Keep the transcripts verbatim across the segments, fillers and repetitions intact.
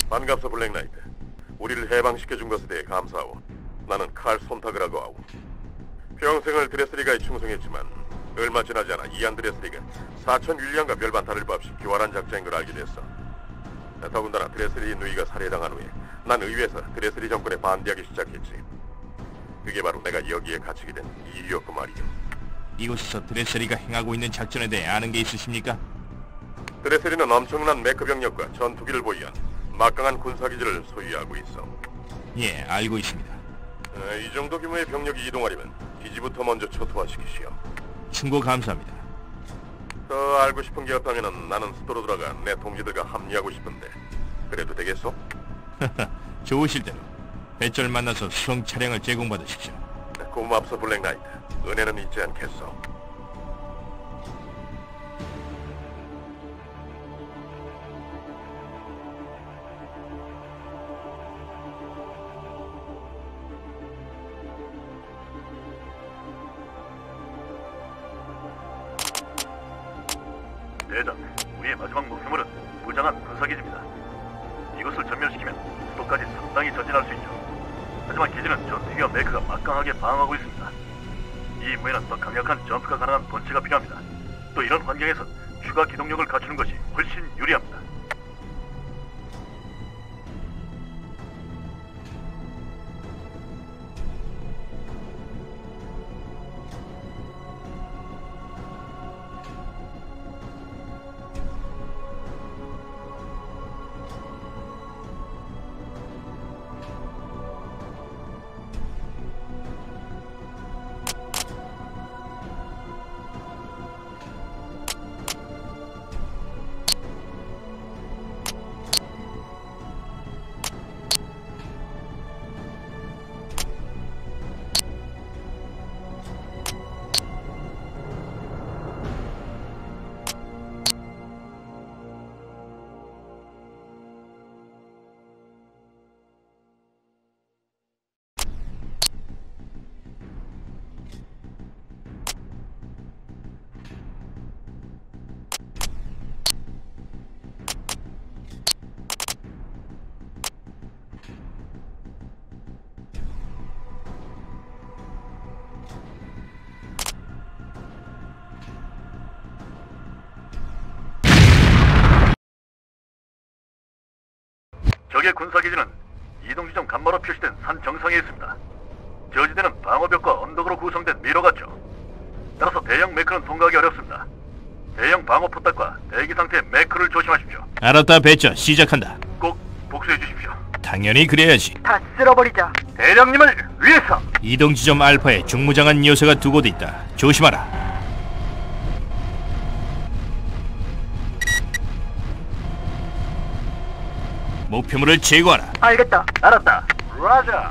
반갑소 블랙나이트. 우리를 해방시켜준 것에 대해 감사하오. 나는 칼 손타그라고 하오. 평생을 드레스리가에 충성했지만 얼마 지나지 않아 이안 드레스리가 사천 윌리엄과 별반 다를 바 없이 교활한 작자인 걸 알게 됐어. 더군다나 드레스리 누이가 살해당한 후에 난 의회에서 드레스리 정권에 반대하기 시작했지. 그게 바로 내가 여기에 갇히게 된 이유였고 말이오. 이곳에서 드레스리가 행하고 있는 작전에 대해 아는 게 있으십니까? 드레스리는 엄청난 메크 병력과 전투기를 보유한 막강한 군사기지를 소유하고 있어. 예, 알고 있습니다. 어, 이 정도 규모의 병력이 이동하려면 기지부터 먼저 초토화시키시오. 충고 감사합니다. 더 알고 싶은 게 없다면 나는 수도로 들어가 내 동지들과 합류하고 싶은데 그래도 되겠소? 좋으실 대로 배절 만나서 수송 차량을 제공받으십시오. 고맙소 블랙나이트. 은혜는 잊지 않겠소. 대장, 우리의 마지막 목표물은 무장한 군사기지입니다. 이것을 전멸시키면 수도까지 상당히 전진할 수 있죠. 하지만 기지는 전투기와 메크가 막강하게 방어하고 있습니다. 이 임무에는 더 강력한 점프가 가능한 본체가 필요합니다. 또 이런 환경에서 추가 기동력을 갖추는 것이 훨씬 유리합니다. 적의 군사기지는 이동지점 간마로 표시된 산 정상에 있습니다. 저지대는 방어벽과 언덕으로 구성된 미로 같죠. 따라서 대형 매크는 통과하기 어렵습니다. 대형 방어 포탑과 대기 상태의 매크를 조심하십시오. 알았다, 배절 시작한다. 꼭 복수해 주십시오. 당연히 그래야지. 다 쓸어버리자. 대장님을 위해서! 이동 지점 알파에 중무장한 요새가 두 곳 있다. 조심하라. 목표물을 제거하라. 알겠다. 알았다. 라자.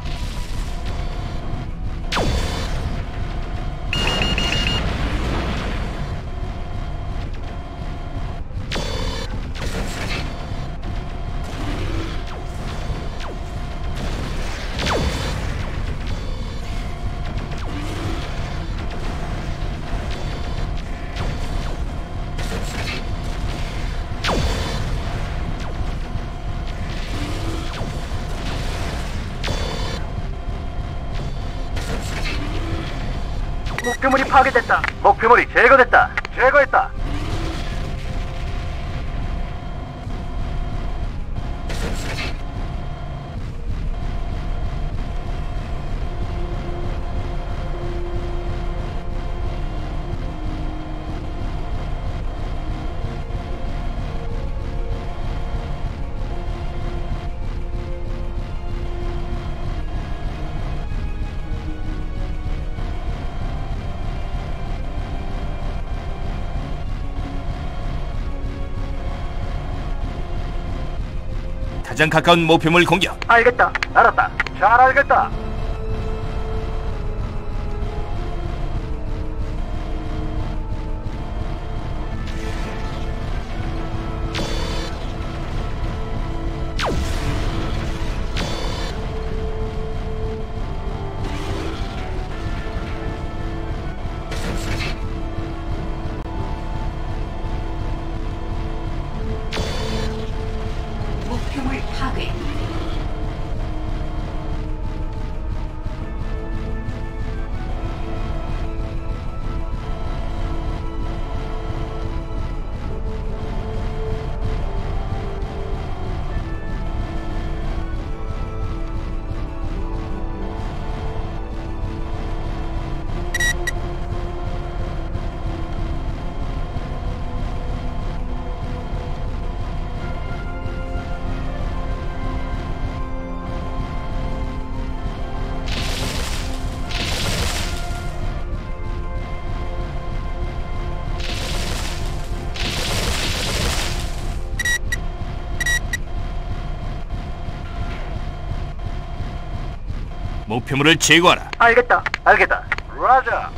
목표물이 파괴됐다. 목표물이 제거됐다. 제거했다. 가장 가까운 목표물 공격. 알겠다. 알았다. 잘 알겠다. 목표물 파괴. 목표물을 제거하라. 알겠다. 알겠다. 라자.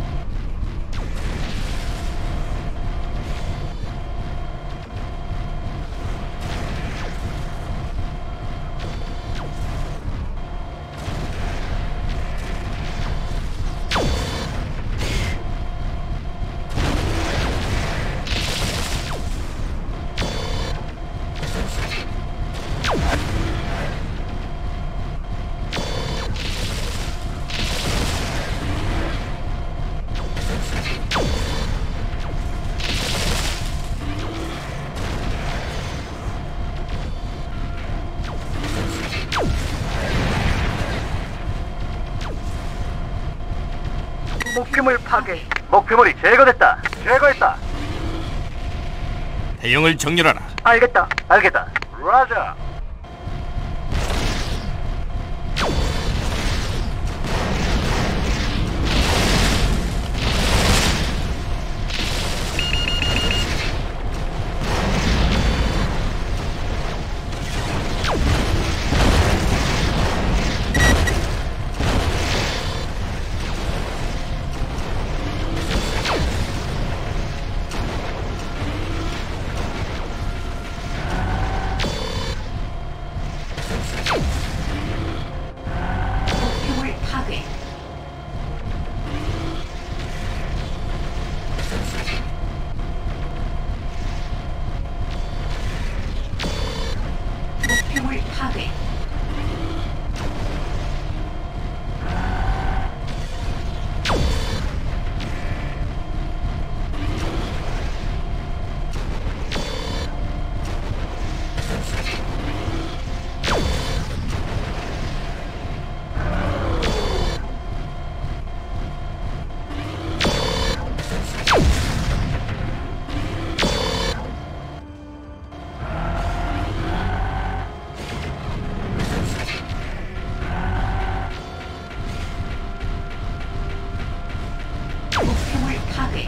목표물 파괴. 목표물이 제거됐다. 제거했다. 대형을 정렬하라. 알겠다. 알겠다. 라자. 목표물 파괴. 목표물 파괴. 목표물 파괴.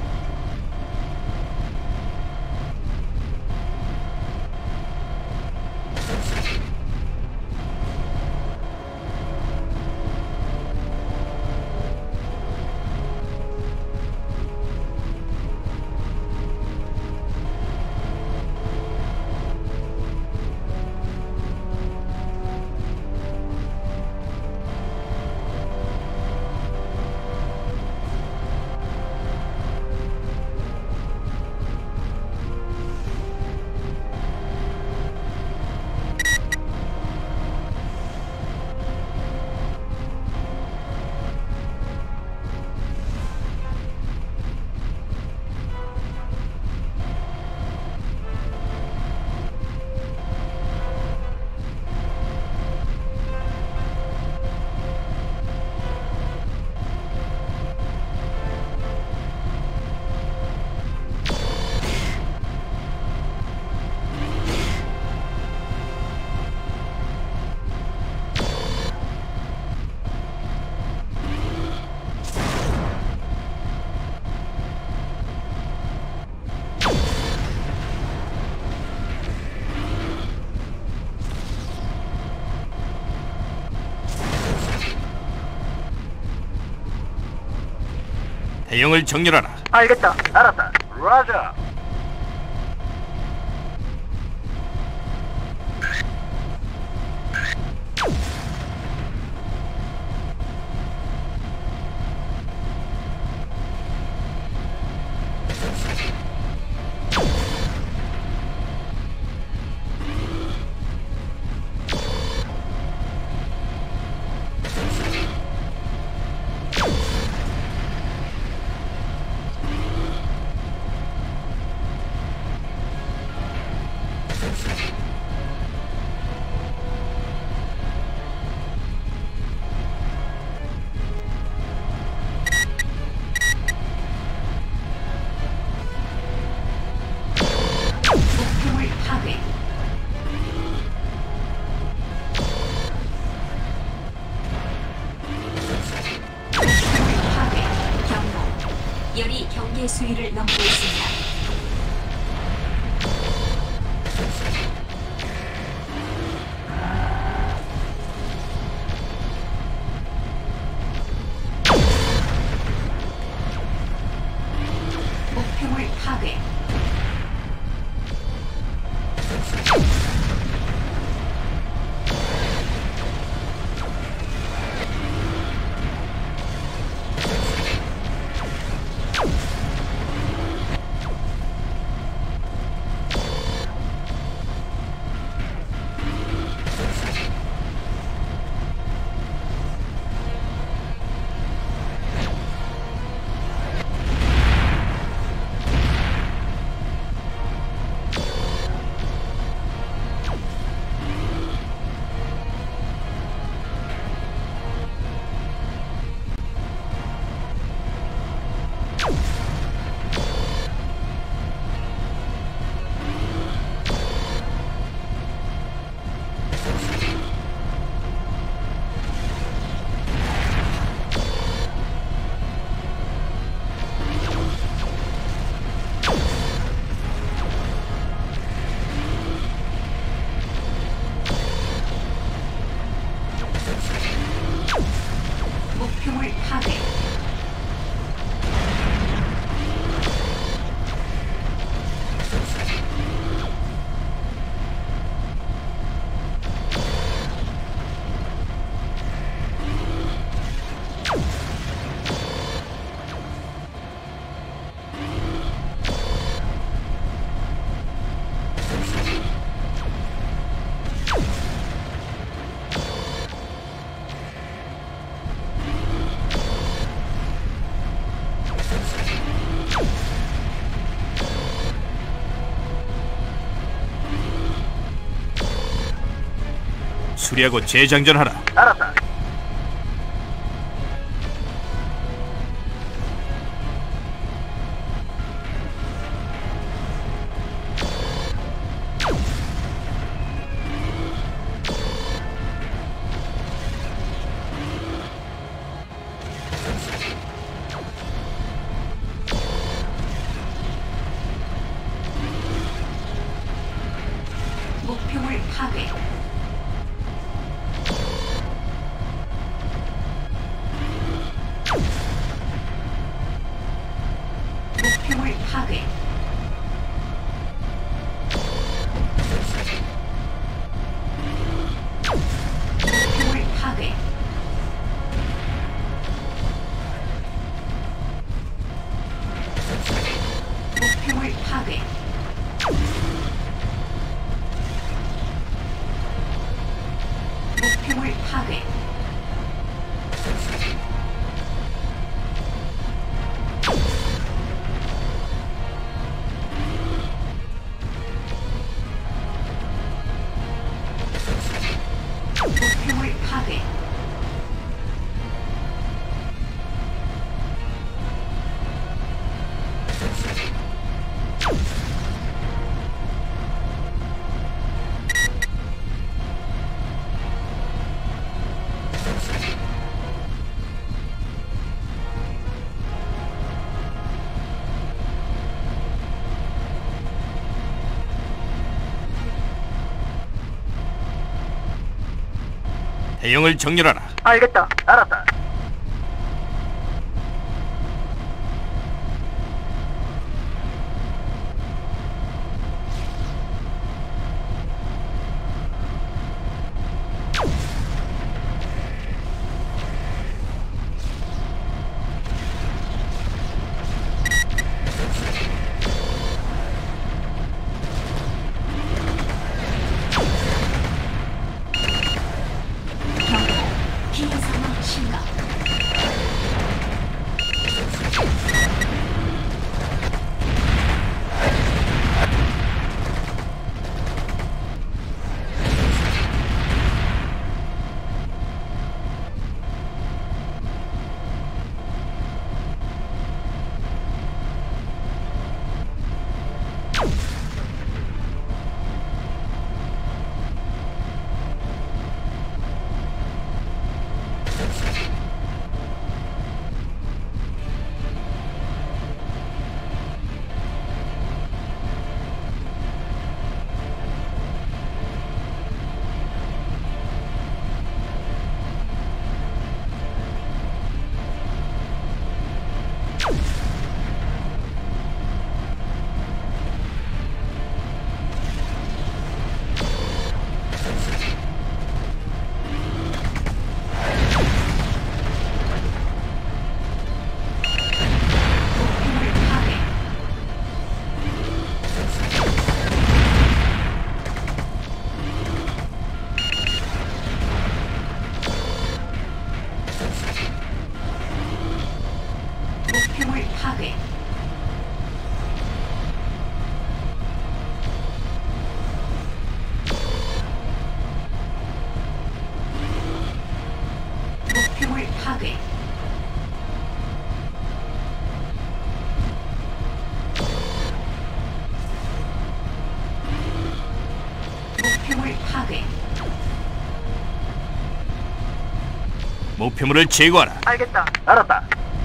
대형을 정렬하라. 알겠다. 알았다. 라자. 목표물 파괴. 목표물 파괴. 경고. 열이 경계 수위를 넘고 있습니다. 수리하고 재장전하라. 알았다. 목표물 파괴. 목표물 파괴. 목표물 파괴. 목표물 파괴. 목표물 파괴. 목표물 파괴. 대형을 정렬하라. 알겠다. 알았다. 경고. 피해 상황 심각. 목표물 파괴. 목표물 파괴. 목표물 파괴. 목표물 파괴. 목표물을 제거하라. 알겠다. 알았다.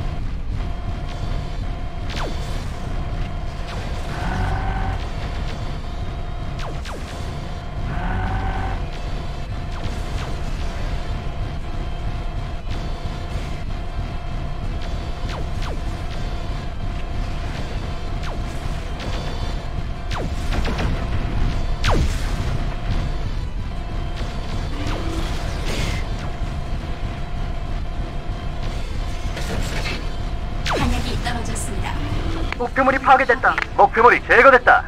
탄약이 떨어졌습니다. 목표물이 파괴됐다. 목표물이 제거됐다.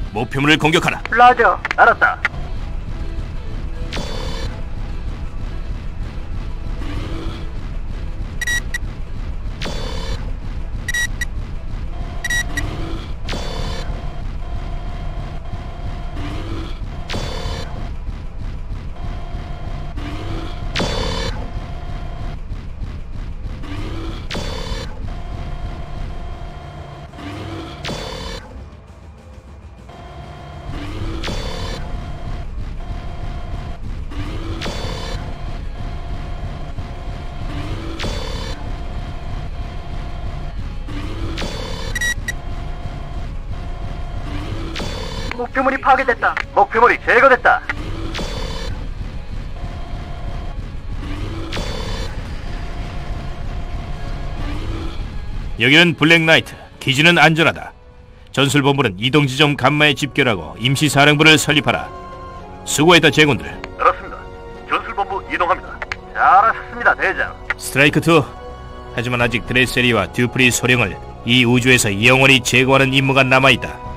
목표물을 공격하라. 라저. 알았다. 목표물이 파괴됐다. 목표물이 제거됐다. 여기는 블랙나이트. 기지는 안전하다. 전술본부는 이동지점 감마에 집결하고 임시사령부를 설립하라. 수고했다, 제군들. 알았습니다. 전술본부 이동합니다. 잘하셨습니다, 대장. 스트라이크 투. 하지만 아직 드레세리와 듀프리 소령을 이 우주에서 영원히 제거하는 임무가 남아있다.